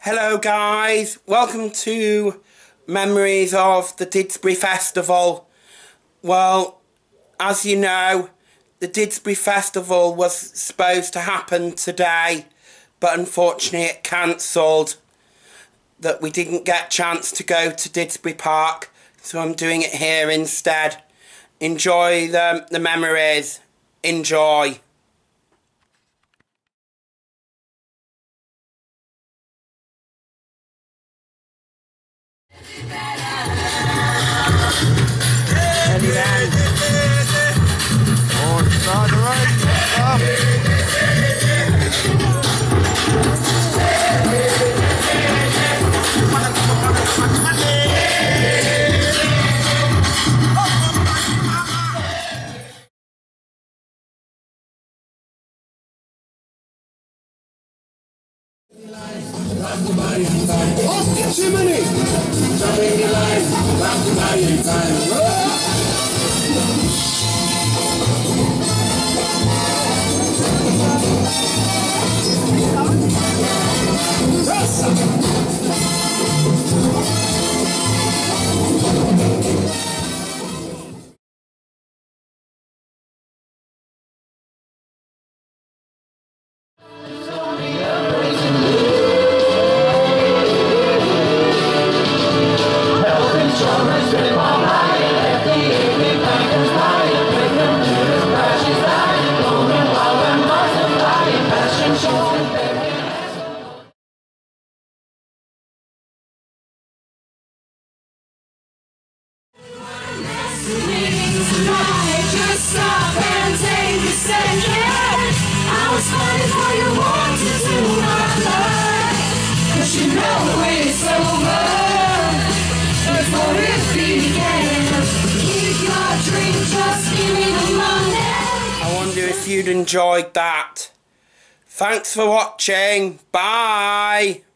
Hello guys, welcome to Memories of the Didsbury Festival. Well, as you know, the Didsbury Festival was supposed to happen today, but unfortunately it cancelled. That we didn't get a chance to go to Didsbury Park, so I'm doing it here instead. Enjoy the memories. Enjoy. Off the chimney! Jumping the line, rock the body in time. I wonder if you'd enjoyed that. Thanks for watching. Bye.